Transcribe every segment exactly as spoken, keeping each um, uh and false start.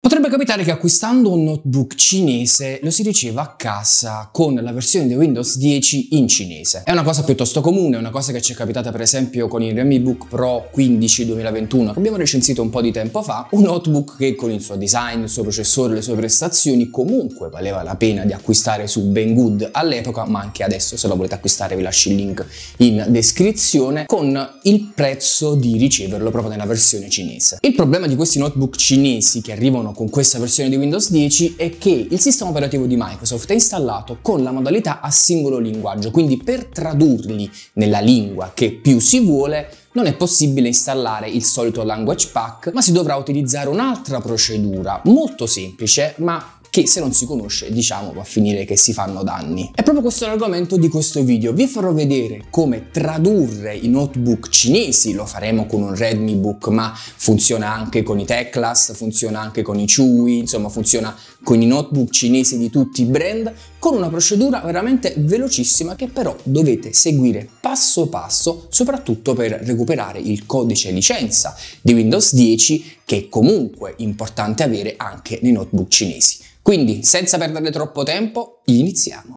Potrebbe capitare che acquistando un notebook cinese lo si riceva a casa con la versione di Windows dieci in cinese. È una cosa piuttosto comune, è una cosa che ci è capitata per esempio con il Redmi Book Pro quindici duemilaventuno che abbiamo recensito un po' di tempo fa, un notebook che con il suo design, il suo processore, le sue prestazioni comunque valeva la pena di acquistare su Banggood all'epoca, ma anche adesso se lo volete acquistare vi lascio il link in descrizione, con il prezzo di riceverlo proprio nella versione cinese. Il problema di questi notebook cinesi che arrivano con questa versione di Windows dieci è che il sistema operativo di Microsoft è installato con la modalità a singolo linguaggio, quindi per tradurli nella lingua che più si vuole non è possibile installare il solito language pack, ma si dovrà utilizzare un'altra procedura molto semplice, ma che se non si conosce, diciamo, va a finire che si fanno danni. È proprio questo l'argomento di questo video. Vi farò vedere come tradurre i notebook cinesi, lo faremo con un Redmi Book, ma funziona anche con i Teclas, funziona anche con i Chewy, insomma funziona con i notebook cinesi di tutti i brand, con una procedura veramente velocissima che però dovete seguire passo passo, soprattutto per recuperare il codice licenza di Windows dieci, che è comunque importante avere anche nei notebook cinesi. Quindi, senza perdere troppo tempo, iniziamo.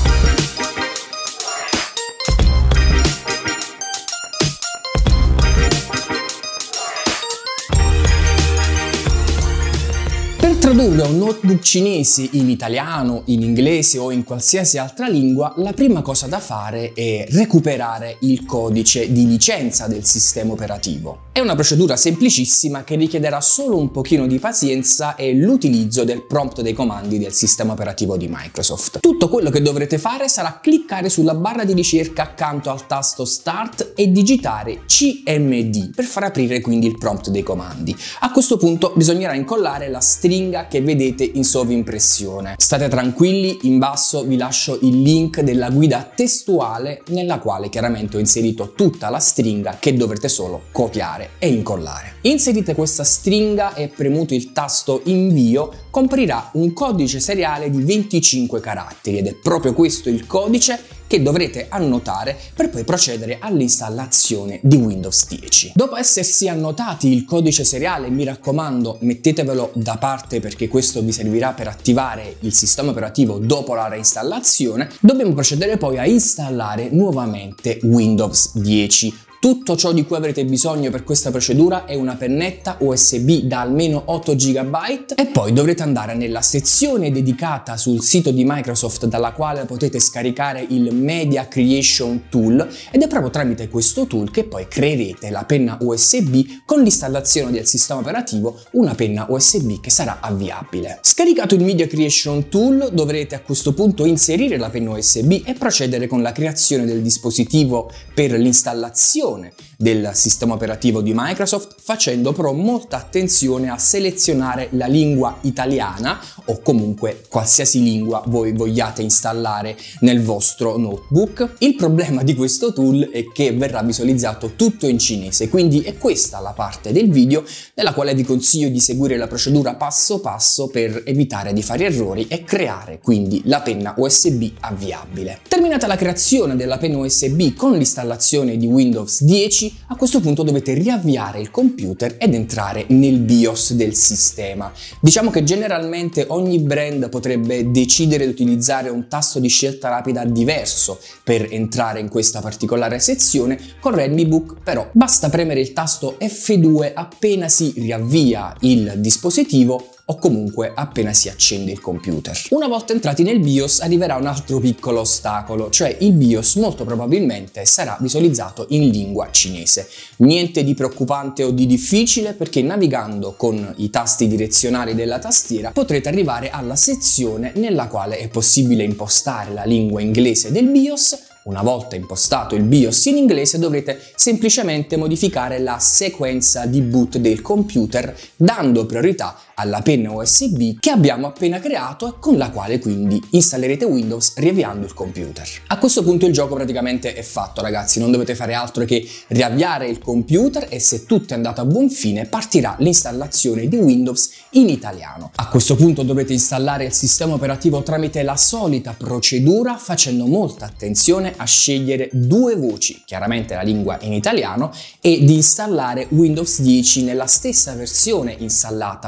Per tradurre un notebook cinese in italiano, in inglese o in qualsiasi altra lingua, la prima cosa da fare è recuperare il codice di licenza del sistema operativo. È una procedura semplicissima che richiederà solo un pochino di pazienza e l'utilizzo del prompt dei comandi del sistema operativo di Microsoft. Tutto quello che dovrete fare sarà cliccare sulla barra di ricerca accanto al tasto Start e digitare C M D per far aprire quindi il prompt dei comandi. A questo punto bisognerà incollare la stringa che vedete in sovrimpressione. State tranquilli, in basso vi lascio il link della guida testuale nella quale chiaramente ho inserito tutta la stringa che dovrete solo copiare e incollare. Inserite questa stringa e premuto il tasto invio, comparirà un codice seriale di venticinque caratteri ed è proprio questo il codice che dovrete annotare per poi procedere all'installazione di Windows dieci. Dopo essersi annotati il codice seriale, mi raccomando mettetevelo da parte perché questo vi servirà per attivare il sistema operativo dopo la reinstallazione, dobbiamo procedere poi a installare nuovamente Windows dieci. Tutto ciò di cui avrete bisogno per questa procedura è una pennetta U S B da almeno otto giga e poi dovrete andare nella sezione dedicata sul sito di Microsoft dalla quale potete scaricare il Media Creation Tool ed è proprio tramite questo tool che poi creerete la penna U S B con l'installazione del sistema operativo, una penna U S B che sarà avviabile. Scaricato il Media Creation Tool dovrete a questo punto inserire la penna U S B e procedere con la creazione del dispositivo per l'installazione del sistema operativo di Microsoft, facendo però molta attenzione a selezionare la lingua italiana o comunque qualsiasi lingua voi vogliate installare nel vostro notebook. Il problema di questo tool è che verrà visualizzato tutto in cinese, quindi è questa la parte del video nella quale vi consiglio di seguire la procedura passo passo per evitare di fare errori e creare quindi la penna U S B avviabile. Terminata la creazione della penna U S B con l'installazione di Windows dieci, a questo punto dovete riavviare il computer ed entrare nel BIOS del sistema. Diciamo che generalmente ogni brand potrebbe decidere di utilizzare un tasto di scelta rapida diverso per entrare in questa particolare sezione. Con Redmi Book però basta premere il tasto F due appena si riavvia il dispositivo o comunque appena si accende il computer. Una volta entrati nel BIOS arriverà un altro piccolo ostacolo, cioè il BIOS molto probabilmente sarà visualizzato in lingua cinese. Niente di preoccupante o di difficile perché navigando con i tasti direzionali della tastiera potrete arrivare alla sezione nella quale è possibile impostare la lingua inglese del BIOS. Una volta impostato il BIOS in inglese dovrete semplicemente modificare la sequenza di boot del computer dando priorità alla penna U S B che abbiamo appena creato e con la quale quindi installerete Windows riavviando il computer. A questo punto il gioco praticamente è fatto, ragazzi, non dovete fare altro che riavviare il computer e se tutto è andato a buon fine partirà l'installazione di Windows in italiano. A questo punto dovrete installare il sistema operativo tramite la solita procedura facendo molta attenzione a scegliere due voci, chiaramente la lingua in italiano, e di installare Windows dieci nella stessa versione installata sul vostro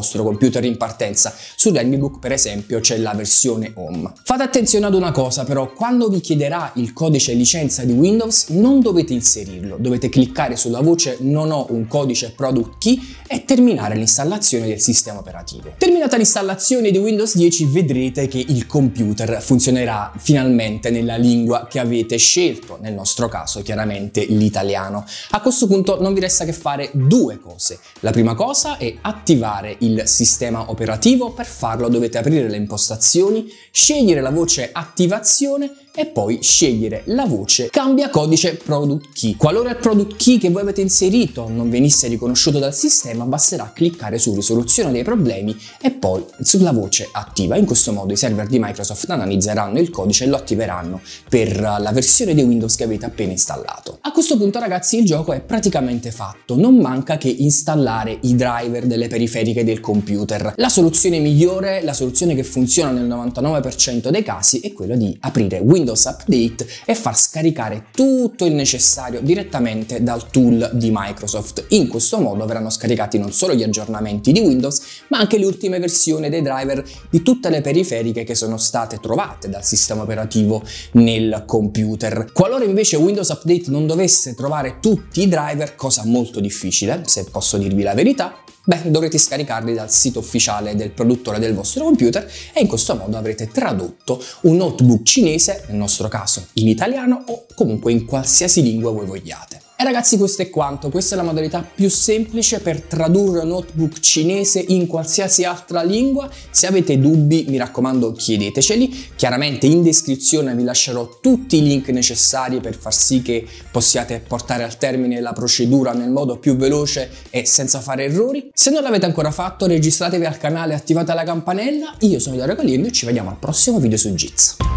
vostro computer in partenza. Su Realmebook per esempio c'è la versione Home. Fate attenzione ad una cosa però, quando vi chiederà il codice licenza di Windows non dovete inserirlo, dovete cliccare sulla voce non ho un codice product key e terminare l'installazione del sistema operativo. Terminata l'installazione di Windows dieci vedrete che il computer funzionerà finalmente nella lingua che avete scelto, nel nostro caso chiaramente l'italiano. A questo punto non vi resta che fare due cose. La prima cosa è attivare il sistema operativo. Per farlo dovete aprire le impostazioni, scegliere la voce attivazione e poi scegliere la voce cambia codice product key. Qualora il product key che voi avete inserito non venisse riconosciuto dal sistema, basterà cliccare su risoluzione dei problemi e poi sulla voce attiva. In questo modo i server di Microsoft analizzeranno il codice e lo attiveranno per la versione di Windows che avete appena installato. A questo punto ragazzi il gioco è praticamente fatto, non manca che installare i driver delle periferiche del computer. La soluzione migliore, la soluzione che funziona nel novantanove per cento dei casi è quella di aprire Windows Update e far scaricare tutto il necessario direttamente dal tool di Microsoft. In questo modo verranno scaricati non solo gli aggiornamenti di Windows, ma anche le ultime versioni dei driver di tutte le periferiche che sono state trovate dal sistema operativo nel computer. Qualora invece Windows Update non dovesse trovare tutti i driver, cosa molto difficile, se posso dirvi la verità, beh, dovrete scaricarli dal sito ufficiale del produttore del vostro computer e in questo modo avrete tradotto un notebook cinese, nel nostro caso in italiano o comunque in qualsiasi lingua voi vogliate. E ragazzi questo è quanto, questa è la modalità più semplice per tradurre un notebook cinese in qualsiasi altra lingua. Se avete dubbi mi raccomando chiedeteceli, chiaramente in descrizione vi lascerò tutti i link necessari per far sì che possiate portare al termine la procedura nel modo più veloce e senza fare errori. Se non l'avete ancora fatto registratevi al canale e attivate la campanella. Io sono Dario Caliendo e ci vediamo al prossimo video su Jitsi.